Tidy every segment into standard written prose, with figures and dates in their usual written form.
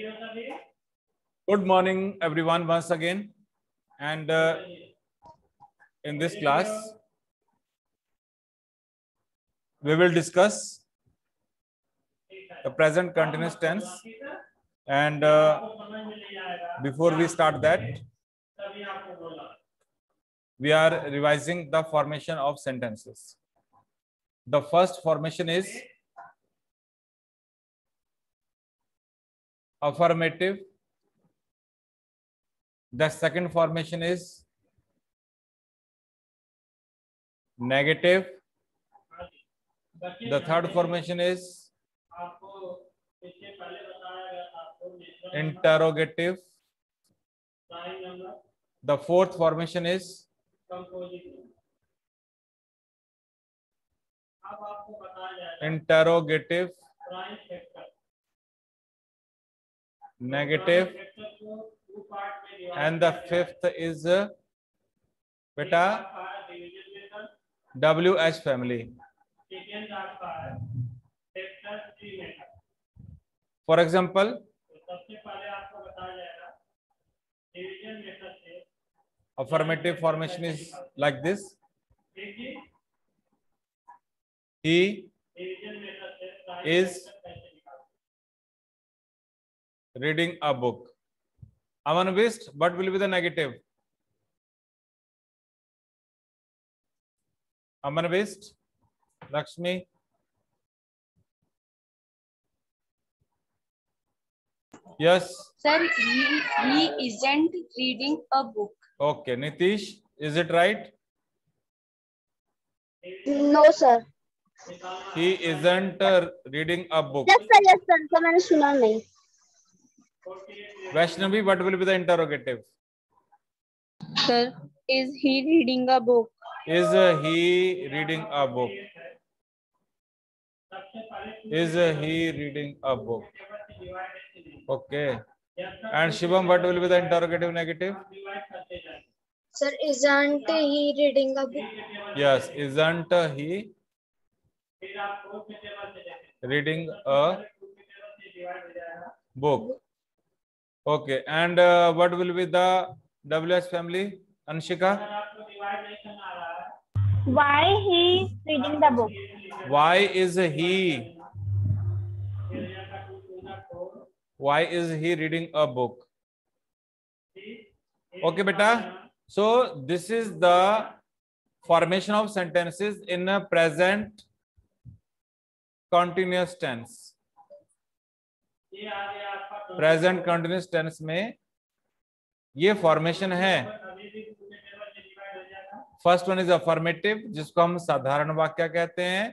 Good morning, everyone, once again. And in this class, we will discuss the present continuous tense. And before we start that, we are revising the formation of sentences. The first formation is affirmative. The second formation is negative. The third formation is interrogative. The fourth formation is interrogative, negative, and the fifth is beta WH family. For example, affirmative formation is like this. He is reading a book. Amanvist, what will be the negative? Amanvist, Lakshmi. Yes. Sir, he isn't reading a book. Okay, Nitish, is it right? No sir. He isn't reading a book. Yes sir. तो मैंने सुना नहीं. Vaishnavi, what will be the interrogative? Sir, is he reading a book? Is he reading a book? Is he reading a book? Okay. And Shivam, what will be the interrogative negative? Sir, isn't he reading a book? Yes, isn't he reading a book? Okay. And what will be the WH family? Anshika? Why he is reading the book? Why is he? Why is he reading a book? Okay, beta. So this is the formation of sentences in a present continuous tense. Present continuous tense में ये formation है. First one is affirmative, जिसको हम साधारण वाक्य कहते हैं,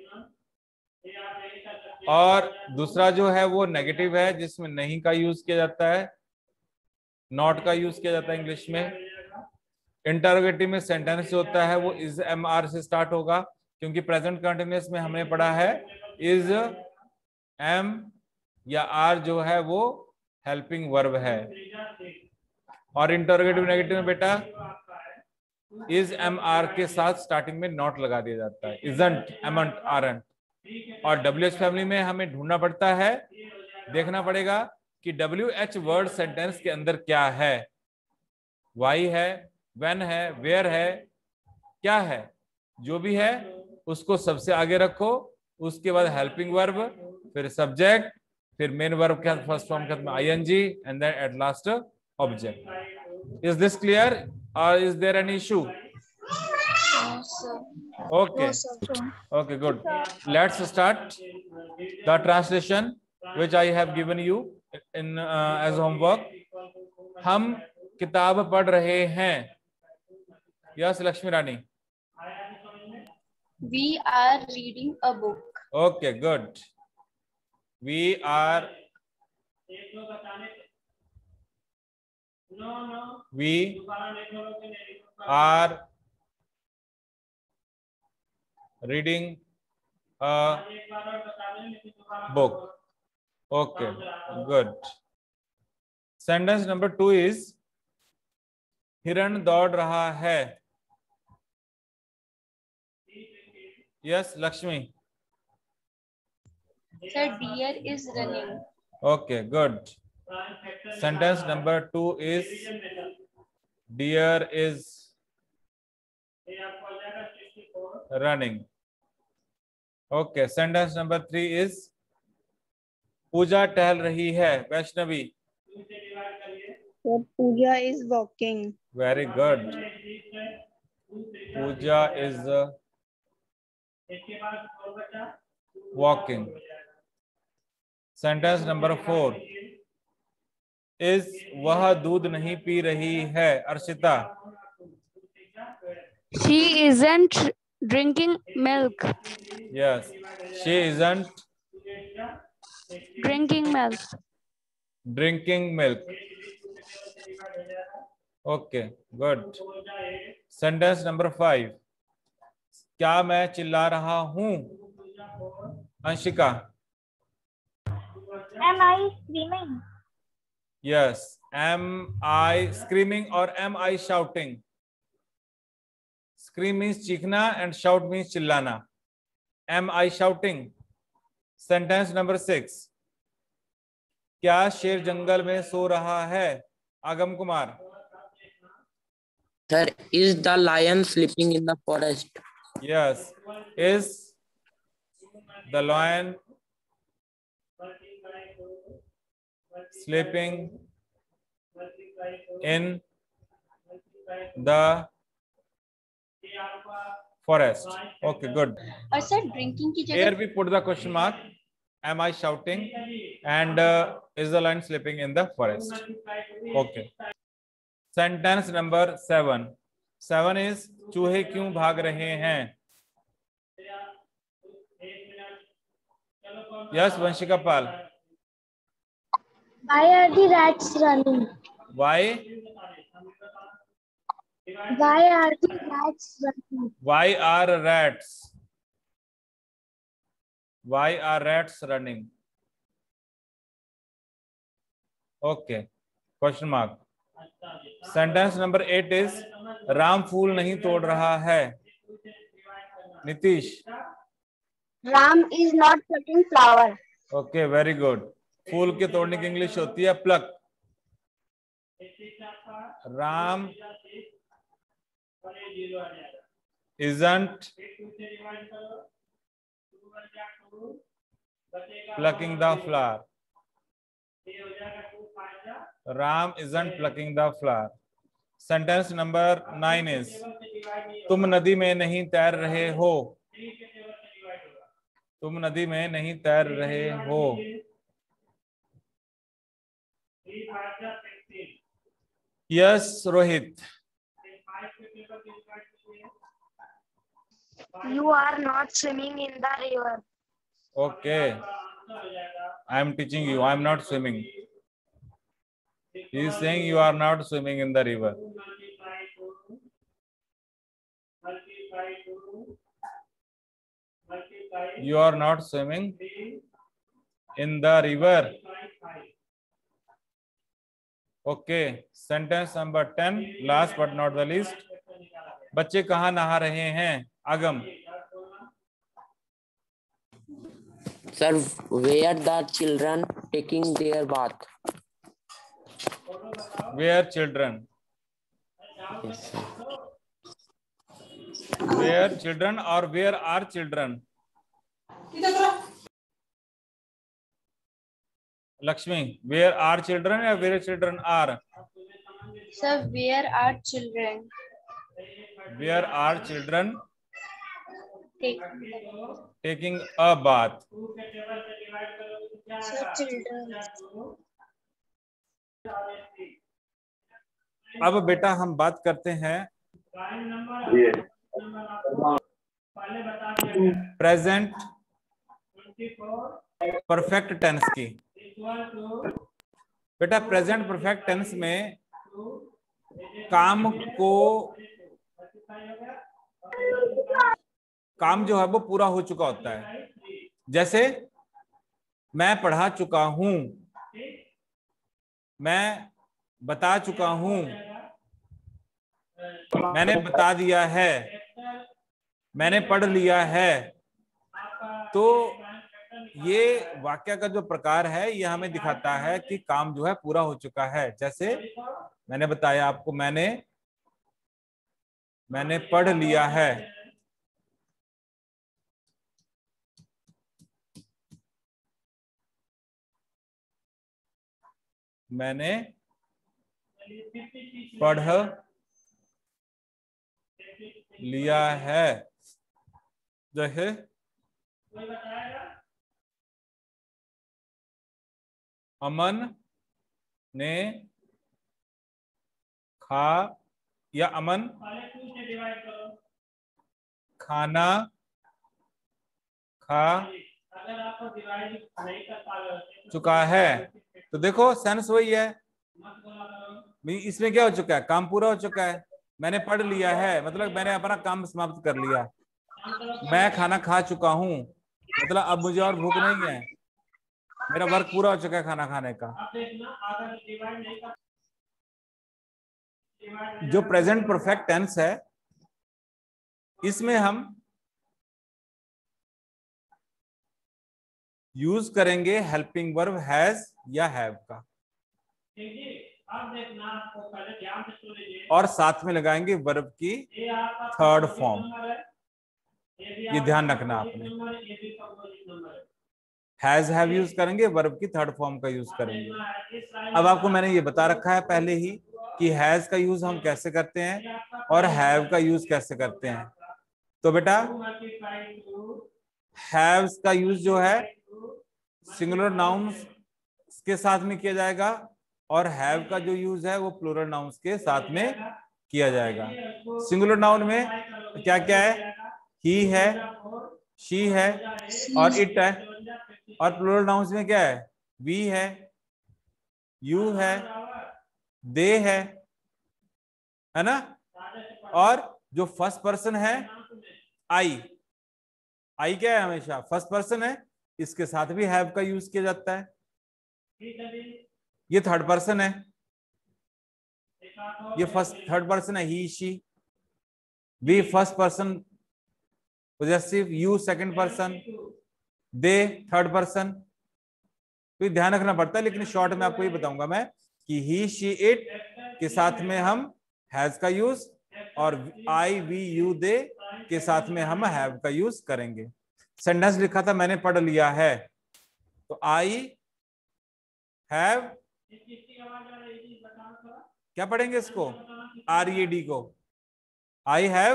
और दूसरा जो है वो नेगेटिव है, जिसमें नहीं का यूज किया जाता है, नॉट का यूज किया जाता है इंग्लिश में. इंटरोगेटिव में सेंटेंस जो होता है वो इज एम आर से स्टार्ट होगा, क्योंकि प्रेजेंट कंटिन्यूअस में हमने पढ़ा है इज एम या आर जो है वो हेल्पिंग वर्ब है. और इंटरोगेटिव नेगेटिव में बेटा इज एम आर के साथ स्टार्टिंग में नॉट लगा दिया जाता है, इजंट, एमंट, आरंट. और डब्ल्यू एच फैमिली में हमें ढूंढना पड़ता है, देखना पड़ेगा कि डब्ल्यू एच वर्ड सेंटेंस के अंदर क्या है. वाई है, व्हेन है, वेयर है, क्या है, जो भी है उसको सबसे आगे रखो. उसके बाद हेल्पिंग वर्ब, फिर सब्जेक्ट, फिर मेन वर्ब का फर्स्ट फॉर्म के में ING, and then at last object. Is this clear और is there any issue? No, sir. Okay. No, sir. Okay, good. Let's start the translation which I have given you in as homework. हम किताब पढ़ रहे हैं. Yes, Lakshmi Rani. We are reading a book. Okay, good. We are reading a book. Okay, good. Sentence number 2 is हिरण दौड़ रहा है. Yes, Lakshmi. Sir, deer is running. Okay, good. Sentence number 2 is deer is running. Okay. Sentence number 3 is पूजा टहल रही है. Vaishnavi. Sir, Pooja is walking. Very good. Pooja is walking. Sentence number 4 is वह दूध नहीं पी रही है. Arshita. She isn't drinking milk. Yes. She isn't Drinking milk. drinking milk. Okay, good. Sentence number 5. क्या मैं चिल्ला रहा हूं? Anshika. Am I screaming? Yes. Am I screaming or am I shouting? Scream means चीखना and shout means चिल्लाना. Am I shouting? Sentence number 6. क्या शेर जंगल में सो रहा है? Agam Kumar. Sir, is the lion sleeping in the forest? Yes. Is the lion sleeping in the forest? Okay, good. और sir drinking की Here we put the question mark. Am I shouting? And is the lion sleeping in the forest? Okay. Sentence number 7. 7 is चूहे क्यों भाग रहे हैं? Yes, Vanshika Pal. Why are the rats running? Why? Why are the rats running? Why are rats? Why are rats running? Okay. Question mark. Sentence number 8 is Ram फूल नहीं तोड़ रहा है. Nitish. Ram is not plucking flower. Okay, very good. फूल के तोड़ने की English होती है pluck. Ram isn't plucking the flower. Ram isn't plucking the flower. Sentence number 9 is तुम नदी में नहीं तैर रहे हो. तुम नदी में नहीं तैर रहे हो. Yes, Rohit. You are not swimming in the river. Okay. I am teaching you. I am not swimming. He is saying you are not swimming in the river. You are not swimming in the river. Okay. Sentence number 10. Last but not the least. बच्चे कहाँ नहा रहे हैं? आगम. Sir, where the children taking their bath? Where children? Yes, sir. Where children or where are children? Lakshmi, where are children or where children are? Sir, where are children? Where are children Taking taking a bath? Sir, children. अब बेटा हम बात करते हैं present perfect tense की. बेटा present perfect tense में काम जो है वो पूरा हो चुका होता है. जैसे मैं पढ़ा चुका हूं, मैं बता चुका हूं, मैंने बता दिया है, मैंने पढ़ लिया है. तो ये वाक्य का जो प्रकार है ये हमें दिखाता है कि काम जो है पूरा हो चुका है। जैसे मैंने बताया आपको, मैंने पढ़ लिया है। मैंने पढ़ लिया है। जैसे अमन ने खा या अमन खाना खा चुका है। तो देखो सेंस वही है, इसमें क्या हो चुका है, काम पूरा हो चुका है। मैंने पढ़ लिया है मतलब मैंने अपना काम समाप्त कर लिया। मैं खाना खा चुका हूं मतलब अब मुझे और भूख नहीं है, मेरा वर्क पूरा हो चुका है खाना खाने का। जो प्रेजेंट परफेक्ट टेंस है इसमें हम यूज करेंगे हेल्पिंग वर्ब हैज या हैव का, और साथ में लगाएंगे वर्ब की थर्ड फॉर्म। ये ध्यान रखना आपने, हैज हैव यूज करेंगे, वर्ब की थर्ड फॉर्म का यूज करेंगे। अब आपको मैंने ये बता रखा है पहले ही कि हैज का यूज हम कैसे करते हैं और हैव का यूज कैसे करते हैं। तो बेटा हैव्स का यूज जो है सिंगुलर नाउन्स के साथ में किया जाएगा और हैव का जो यूज है वो प्लूरल नाउन्स के साथ में किया जाएगा। सिंगुलर नाउन में क्या क्या है, ही है, शी है और इट है। और प्लूरल नाउन्स में क्या है, वी है, यू है, दे है ना। और जो फर्स्ट पर्सन है आई, आई क्या है, हमेशा फर्स्ट पर्सन है, इसके साथ भी हैव का यूज किया जाता है। ये थर्ड पर्सन है, ये थर्ड पर्सन है, he she. We first person possessive, you second person, they third person. तो ये ध्यान रखना पड़ता है, लेकिन शॉर्ट में आपको ये बताऊंगा मैं कि ही शी इट के साथ में हम हैज का यूज और आई वी यू दे के साथ में हम हैव का यूज करेंगे। सेंटेंस लिखा था मैंने पढ़ लिया है, तो आई हैव, क्या पढ़ेंगे इसको, RED को, I have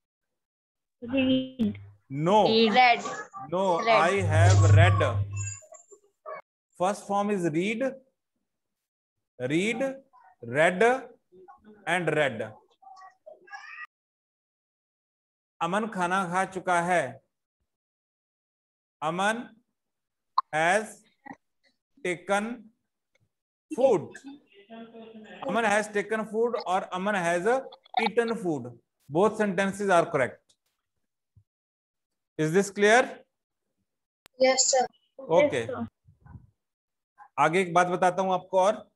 read, no read, no read. I have read. First form is read, read and read. Aman खाना खा चुका है, Aman has taken food. Aman has taken food और Aman has eaten food, both sentences are correct. Is this clear? Yes, sir. Okay, आगे एक बात बताता हूं आपको और